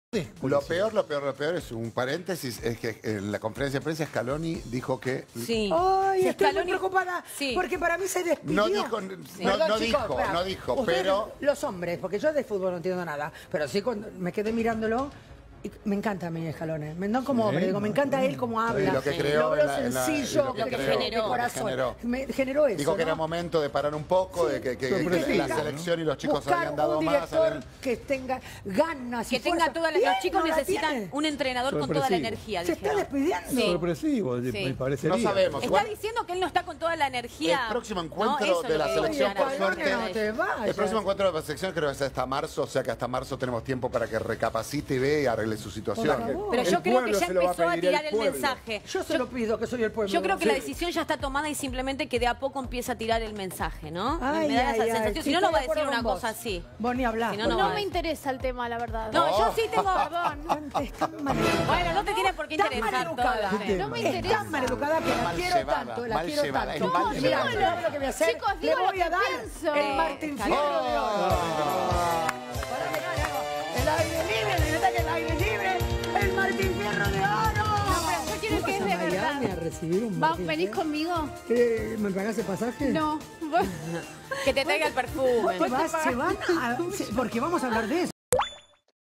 Lo peor es un paréntesis, es que en la conferencia de prensa Scaloni dijo que... Sí. Ay, Sí, estoy muy Scaloni... preocupada, Sí. porque para mí se despidió. No dijo, Ustedes, pero... los hombres, porque yo de fútbol no entiendo nada, pero sí cuando me quedé mirándolo, y me encanta a mí Scaloni, no como hombre, digo, me encanta él como habla, lo que creó lo en la- en la- sencillo, lo que que creó, de corazón, generó. me generó eso, Dijo que ¿no? era momento de parar un poco, de que la selección y los chicos Buscar habían dado un más. director que tenga ganas y Que tenga fuerza. toda la... Bien, Los chicos no la necesitan tiene. un entrenador con toda la energía. Se está dijeron. despidiendo. Sí. Sorpresivo, Sí. me parecería. No sabemos. Está Igual- diciendo que él no está con toda la energía. El próximo ¿no? encuentro Eso es de lo la que selección, dijo por Scaloni. suerte, no te vayas. el próximo encuentro de la selección creo que es hasta marzo, o sea que hasta marzo tenemos tiempo para que recapacite y vea y arregle su situación. Pero yo El creo que pueblo ya se lo va a empezó a pedir al tirar el pueblo. mensaje. Yo se lo pido, que soy el pueblo. Yo creo que Sí. la decisión ya está tomada y simplemente que de a poco empieza a tirar el mensaje, ¿no? Ay, me da esa ay, sensación. ay, Si no, no estoy va a de decir acuerdo una con cosa vos. así. Vos ni hablás. Si no, vos no No va. me interesa el tema, la verdad. No, yo sí tengo... Perdón. Estás maleducada. Bueno, no te tiene por qué Estás interesar maleducada. todo. No me Estás interesa. maleducada, que la Mal quiero llevada, tanto, la mal quiero llevada, tanto. es mal Mira, llevada. ¿sabes lo que voy a hacer? Chicos, Le digo lo voy a que dar pienso. el Martín Fierro de Oro. El aire libre, neta que el aire libre, el Martín Fierro de Oro. Yo quiero que es de verdad. A recibir un ¿Vas Martín venís Fierro? conmigo? ¿Me pagás el pasaje? No. Que te traiga el perfume. Se van porque vamos a hablar de eso.